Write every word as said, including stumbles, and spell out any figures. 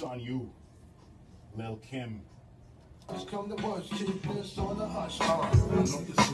on you, Lil Kim. Just come to watch, keep this on the hush.